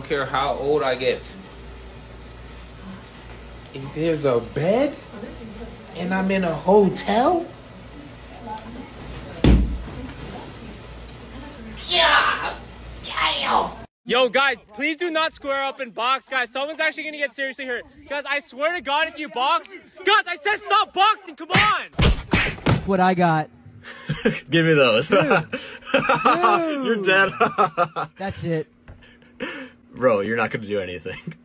care how old I get. If there's a bed and I'm in a hotel, yeah, damn. Yo, guys, please do not square up and box, guys. Someone's actually gonna get seriously hurt. Guys, I swear to God, if you box, guys, I said stop boxing. Come on. What I got. Give me those. Dude. You're dead. That's it. Bro, you're not gonna do anything.